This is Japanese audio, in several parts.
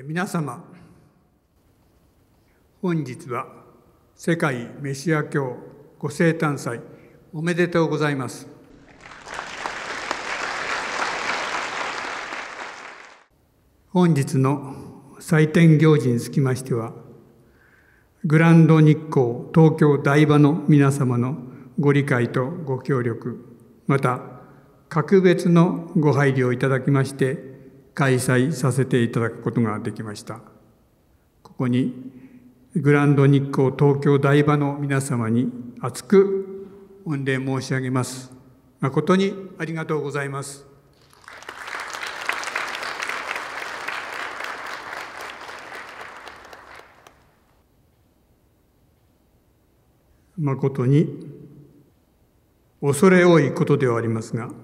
皆様、本日は世界メシア教ご生誕祭おめでとうございます。本日の祭典行事につきましては、グランド日光東京台場の皆様のご理解とご協力、また格別のご配慮をいただきまして開催させていただくことができました。ここにグランド日光東京台場の皆様に厚く御礼申し上げます。誠にありがとうございます。誠に恐れ多いことではありますが、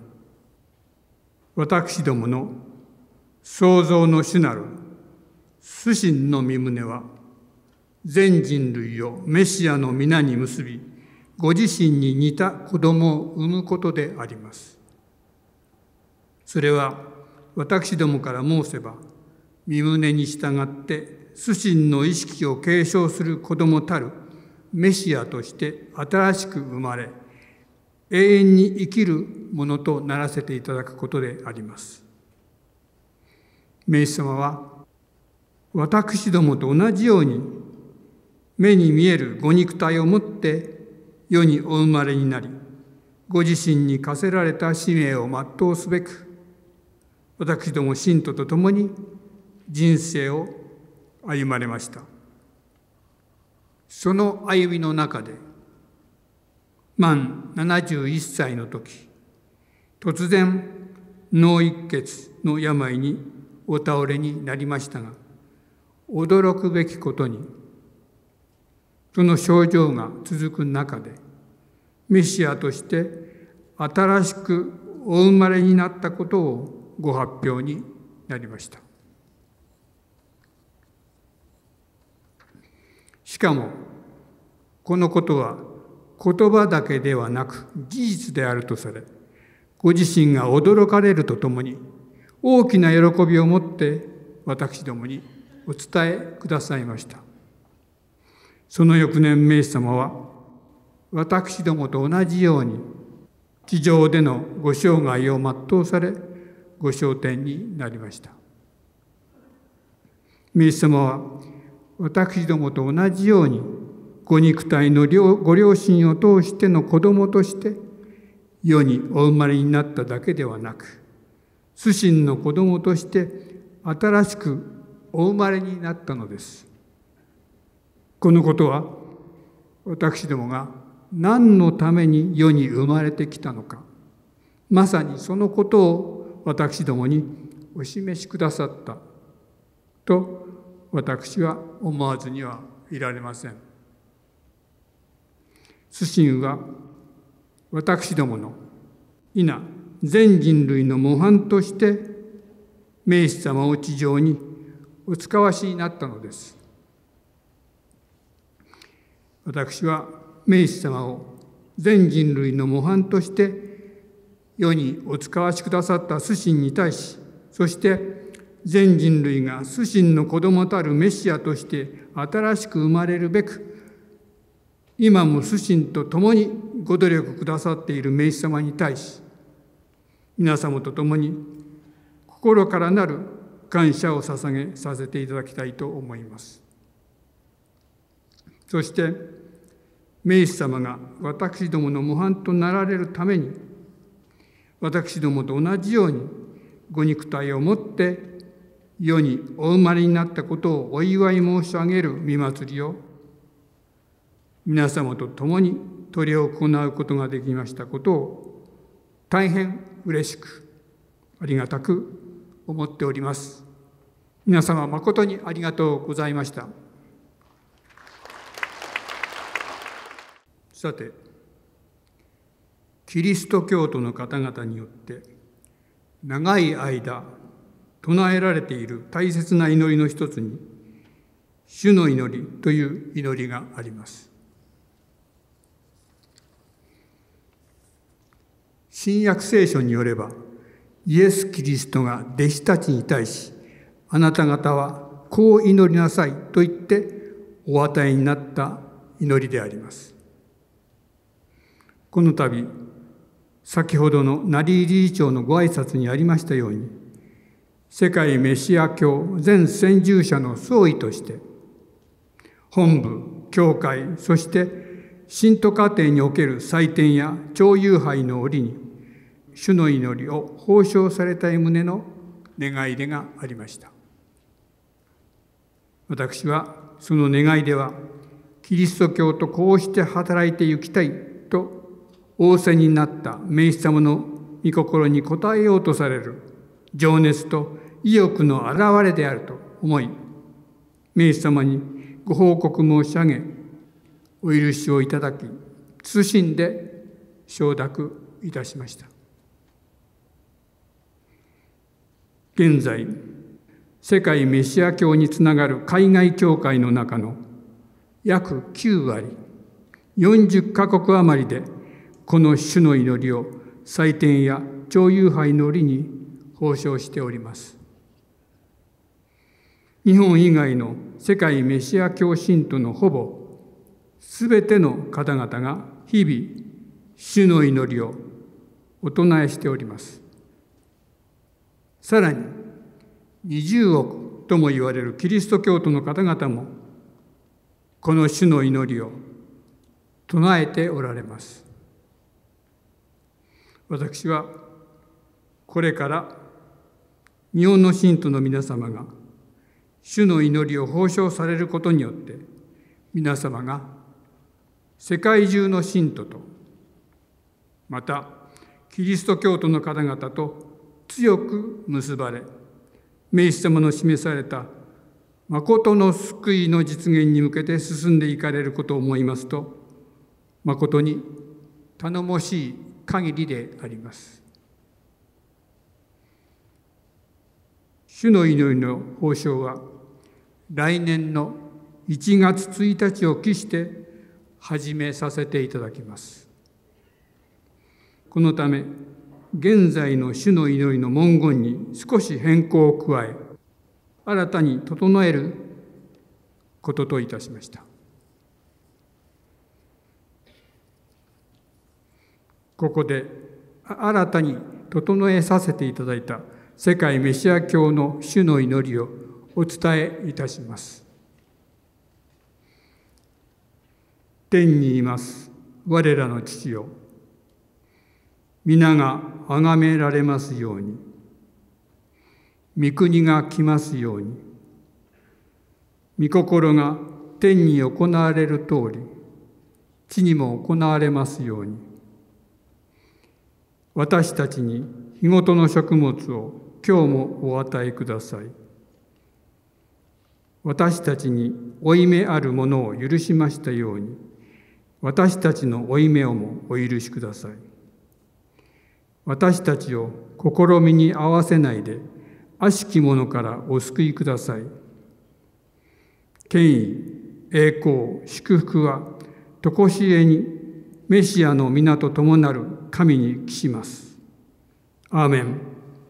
私どもの創造の主なる主神の御胸は、全人類をメシアの皆に結び、ご自身に似た子供を産むことであります。それは私どもから申せば、御胸に従って主神の意識を継承する子供たるメシアとして新しく生まれ、永遠に生きるものとならせていただくことであります。メシ様は私どもと同じように目に見えるご肉体をもって世にお生まれになり、ご自身に課せられた使命を全うすべく、私ども信徒と共に人生を歩まれました。その歩みの中で、満71歳の時、突然脳一血の病にお倒れになりましたが、驚くべきことに、その症状が続く中で、メシアとして新しくお生まれになったことをご発表になりました。しかも、このことは言葉だけではなく事実であるとされ、ご自身が驚かれるとともに、大きな喜びを持って私どもにお伝えくださいました。その翌年、メイ様は私どもと同じように地上でのご生涯を全うされ、ご昇天になりました。メイ様は私どもと同じようにご肉体のご両親を通しての子供として世にお生まれになっただけではなく、主神の子供として新しくお生まれになったのです。このことは私どもが何のために世に生まれてきたのか、まさにそのことを私どもにお示しくださったと私は思わずにはいられません。主神は私どもの皆全人類の模範としてメイシ様を地上にお使わしになったのです。私はメイシ様を全人類の模範として世にお使わしくださった主神に対し、そして全人類が主神の子供たるメシアとして新しく生まれるべく、今も主神と共にご努力くださっているメイシ様に対し、皆様と共に心からなる感謝を捧げさせていただきたいと思います。そして、メイシ様が私どもの模範となられるために、私どもと同じようにご肉体をもって世にお生まれになったことをお祝い申し上げる御祭りを皆様と共に執り行うことができましたことを大変嬉しくありがたく思っております。皆様誠にありがとうございました。さて、キリスト教徒の方々によって長い間唱えられている大切な祈りの一つに、主の祈りという祈りがあります。新約聖書によれば、イエス・キリストが弟子たちに対し、あなた方はこう祈りなさいと言ってお与えになった祈りであります。この度、先ほどの成井理事長のご挨拶にありましたように、世界メシア教全先従者の総意として、本部、教会、そして信徒家庭における祭典や朝夕拝の折に、主の祈りを奉唱されたい旨の願い出がありました。私はその願い出は、キリスト教とこうして働いて行きたいと仰せになった名士様の御心に応えようとされる情熱と意欲の表れであると思い、名士様にご報告申し上げ、お許しをいただき、謹んで承諾いたしました。現在、世界メシア教につながる海外教会の中の約9割、40カ国余りで、この主の祈りを祭典や朝夕拝の折に奉唱しております。日本以外の世界メシア教信徒のほぼすべての方々が日々、主の祈りをお唱えしております。さらに、20億とも言われるキリスト教徒の方々も、この主の祈りを唱えておられます。私は、これから日本の信徒の皆様が、主の祈りを奉唱されることによって、皆様が世界中の信徒と、またキリスト教徒の方々と強く結ばれ、名士様の示された誠の救いの実現に向けて進んでいかれることを思いますと、誠に頼もしい限りであります。主の祈りの奉唱は、来年の1月1日を期して始めさせていただきます。このため、現在の主の祈りの文言に少し変更を加え、新たに整えることといたしました。ここで新たに整えさせていただいた世界メシア教の主の祈りをお伝えいたします。天にいます我らの父よ、皆が崇められますように、御国が来ますように、御心が天に行われる通り、地にも行われますように。私たちに日ごとの食物を今日もお与えください。私たちに負い目あるものを許しましたように、私たちの負い目をもお許しください。私たちを試みに合わせないで、悪しき者からお救いください。権威、栄光、祝福は、とこしえにメシアの皆と共なる神に帰します。アーメン。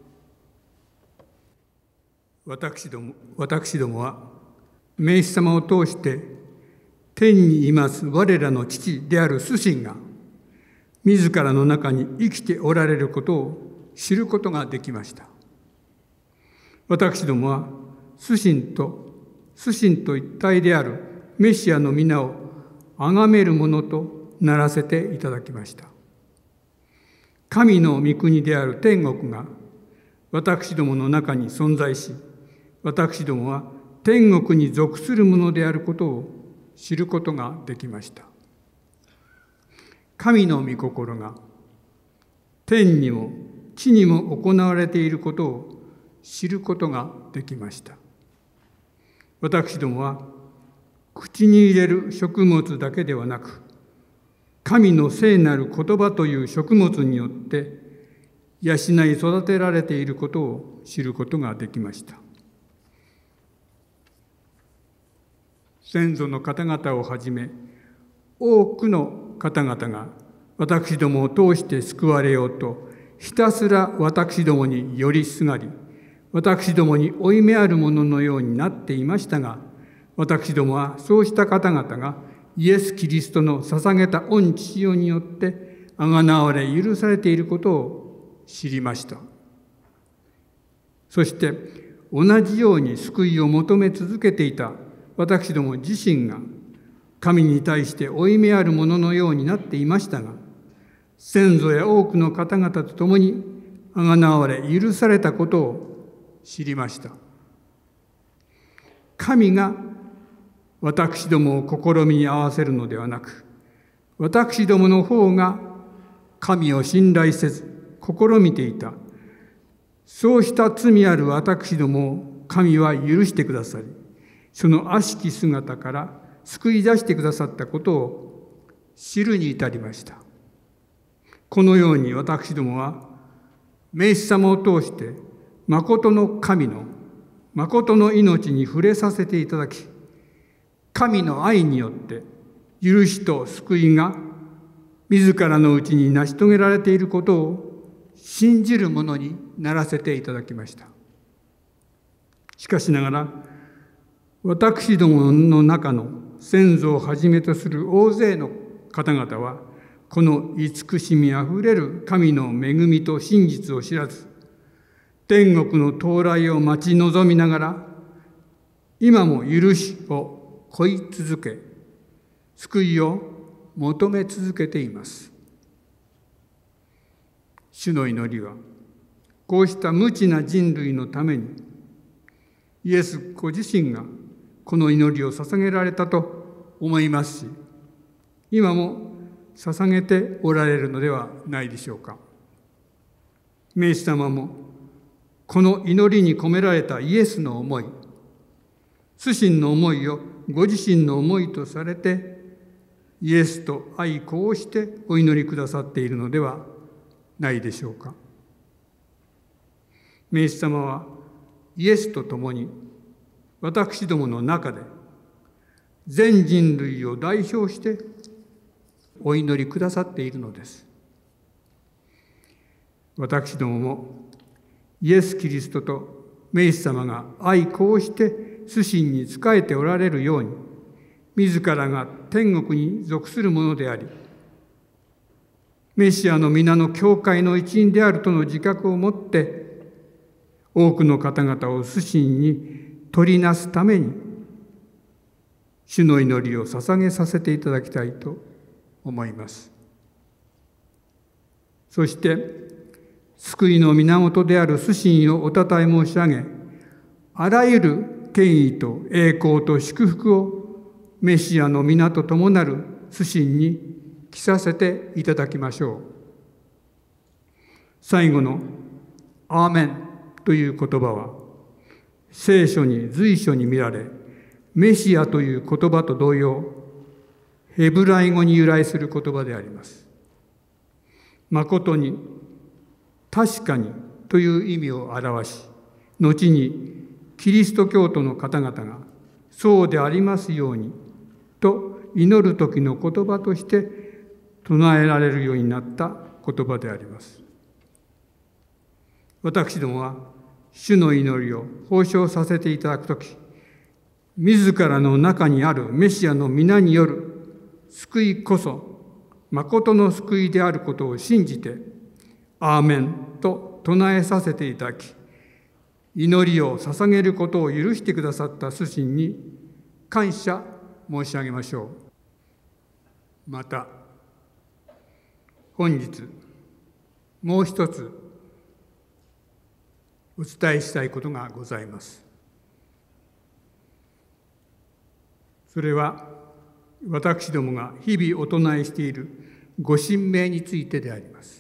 私どもは、名士様を通して、天にいます我らの父である主神が、自らの中に生きておられることを知ることができました。私どもは、主神と一体であるメシアの皆を崇めるものとならせていただきました。神の御国である天国が私どもの中に存在し、私どもは天国に属するものであることを知ることができました。神の御心が天にも地にも行われていることを知ることができました。私どもは口に入れる食物だけではなく、神の聖なる言葉という食物によって養い育てられていることを知ることができました。先祖の方々をはじめ、多くの方々が私どもを通して救われようと、ひたすら私どもに寄りすがり、 私どもに負い目あるもののようになっていましたが、私どもはそうした方々がイエス・キリストの捧げた御血潮によってあがなわれ許されていることを知りました。そして同じように救いを求め続けていた私ども自身が神に対して負い目あるもののようになっていましたが、先祖や多くの方々と共にあがなわれ許されたことを知りました。神が私どもを試みに合わせるのではなく、私どもの方が神を信頼せず試みていた、そうした罪ある私どもを神は許してくださり、その悪しき姿から救い出してくださったことを知るに至りました。このように私どもはメシ様を通して誠の神の誠の命に触れさせていただき、神の愛によって許しと救いが自らのうちに成し遂げられていることを信じる者にならせていただきました。しかしながら、私どもの中の先祖をはじめとする大勢の方々は、この慈しみあふれる神の恵みと真実を知らず、天国の到来を待ち望みながら、今も許しを乞い続け、救いを求め続けています。主の祈りは、こうした無知な人類のために、イエスご自身がこの祈りを捧げられたと思いますし、今も捧げておられるのではないでしょうか。名主様もこの祈りに込められたイエスの思い、主神の思いをご自身の思いとされて、イエスと愛子をしてお祈りくださっているのではないでしょうか。名主様はイエスと共に私どもの中で全人類を代表してお祈りくださっているのです。私どももイエス・キリストと名主様が愛子をして主神に仕えておられるように、自らが天国に属するものであり、メシアの皆の教会の一員であるとの自覚を持って、多くの方々を主神に取りなすために、主の祈りを捧げさせていただきたいと思います。そして、救いの源である主神をおたたえ申し上げ、あらゆる権威と栄光と祝福をメシアの皆と共なる主神に着させていただきましょう。最後のアーメンという言葉は、聖書に随所に見られ、メシアという言葉と同様、ヘブライ語に由来する言葉であります。誠に、確かにという意味を表し、後にキリスト教徒の方々がそうでありますようにと祈る時の言葉として唱えられるようになった言葉であります。私どもは主の祈りを奉唱させていただくとき、自らの中にあるメシアの皆による救いこそ誠の救いであることを信じて、アーメンと唱えさせていただき、祈りを捧げることを許してくださった主神に感謝申し上げましょう。また、本日、もう一つお伝えしたいことがございます。それは、私どもが日々お唱えしているご神明についてであります。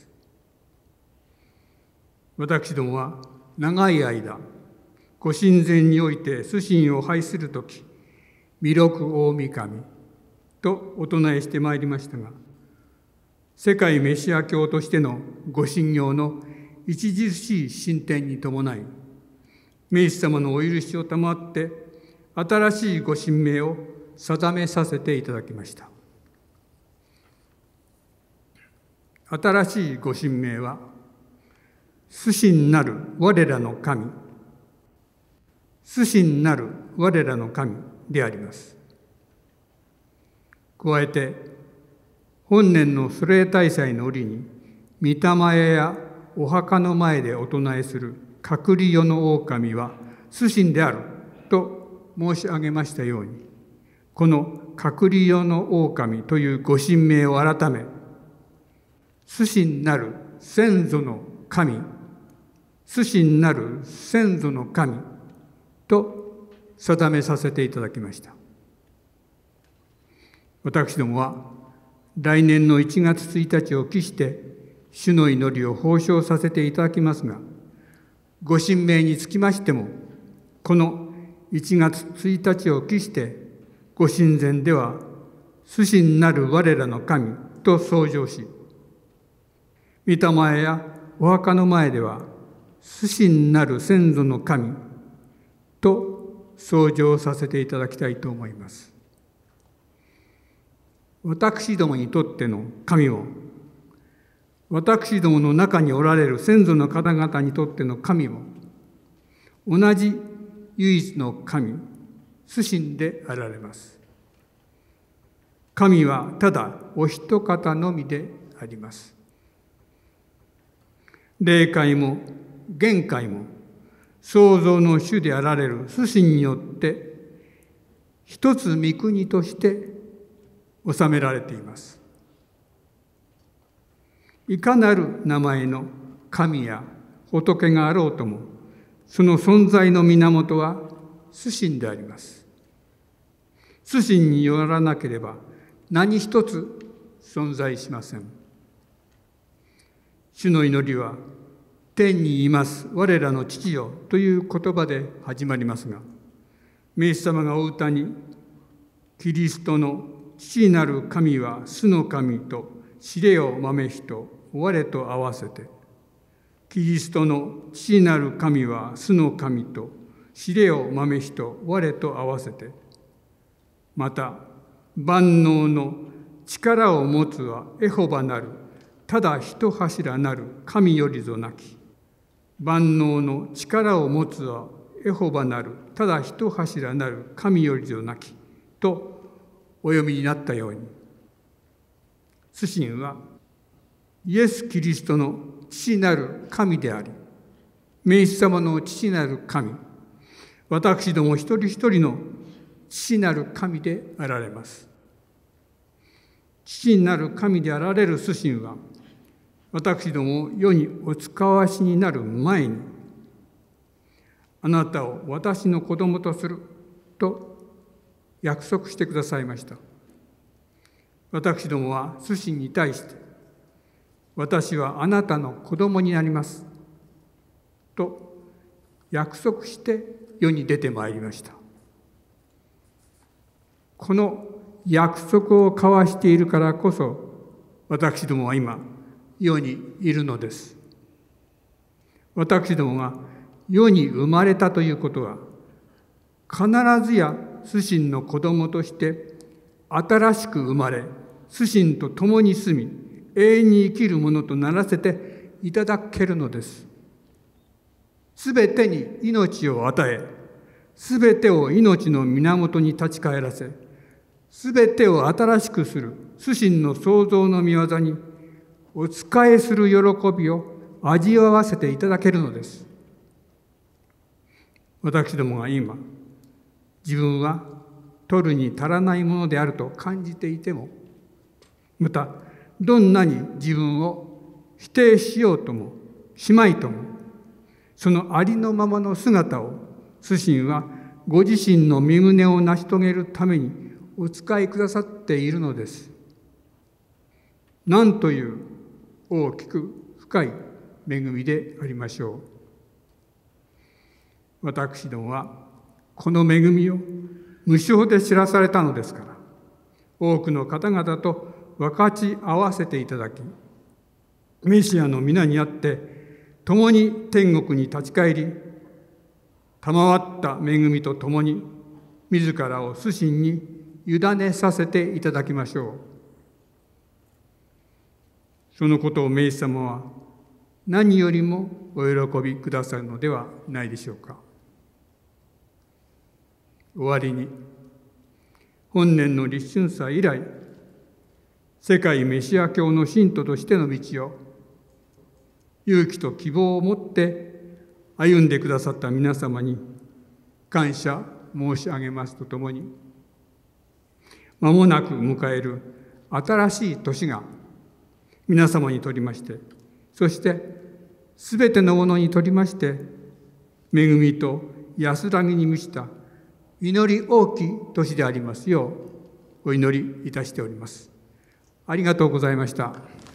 私どもは長い間、ご神前において主神を拝するとき、弥勒大神とお唱えしてまいりましたが、世界メシア教としてのご信仰の著しい進展に伴い、名主様のお許しを賜って、新しいご神明を定めさせていただきました。新しいご神明は、主神なる我らの神、 主神なる我らの神であります。加えて、本年の祖霊大祭の折に、御霊屋やお墓の前でお唱えする隔離世の狼は主神であると申し上げましたように、この隔離世の狼というご神名を改め、主神なる先祖の神、主神なる先祖の神と定めさせていただきました。私どもは来年の1月1日を期して主の祈りを奉唱させていただきますが、ご神名につきましても、この1月1日を期してご神前では主神なる我らの神と奏上し、御霊やお墓の前では主神なる先祖の神と奏上させていただきたいと思います。私どもにとっての神も、私どもの中におられる先祖の方々にとっての神も、同じ唯一の神、主神であられます。神はただお一方のみであります。霊界も現界も創造の主であられる主神によって一つ御国として治められています。いかなる名前の神や仏があろうとも、その存在の源は主神であります。主神によらなければ何一つ存在しません。主の祈りは、天にいます我らの父よという言葉で始まりますが、名主様がお歌に、キリストの父なる神は主の神と知れよ豆人我と合わせて、キリストの父なる神は主の神と知れよ豆人我と合わせて、また万能の力を持つはエホバなるただ一柱なる神よりぞなき、万能の力を持つはエホバなるただ一柱なる神よりぞなきとお読みになったように、主神はイエス・キリストの父なる神であり、名主様の父なる神、私ども一人一人の父なる神であられます。父なる神であられる主神は、私ども世にお使わしになる前に、あなたを私の子供とすると約束してくださいました。私どもは主神に対して、私はあなたの子供になりますと約束して世に出てまいりました。この約束を交わしているからこそ、私どもは今世にいるのです。私どもが世に生まれたということは、必ずや主神の子供として新しく生まれ、主神と共に住み、永遠に生きるものとならせていただけるのです。すべてに命を与え、すべてを命の源に立ち返らせ、すべてを新しくする主神の創造の御業にお仕えする喜びを味わわせていただけるのです。私どもが今、自分は取るに足らないものであると感じていても、またどんなに自分を否定しようともしまいとも、そのありのままの姿を主神はご自身の身旨を成し遂げるためにお使いくださっているのです。なんという大きく深い恵みでありましょう。私どもはこの恵みを無償で知らされたのですから、多くの方々と分かち合わせていただき、メシアの皆にあって共に天国に立ち返り、賜った恵みと共に自らを主神に委ねさせていただきましょう。そのことを名主様は何よりもお喜びくださるのではないでしょうか。 終わりに、本年の立春祭以来、世界メシア教の信徒としての道を勇気と希望を持って歩んでくださった皆様に感謝申し上げますとともに、間もなく迎える新しい年が皆様にとりまして、そしてすべてのものにとりまして恵みと安らぎに満ちた祈り大きい年でありますようお祈りいたしております。ありがとうございました。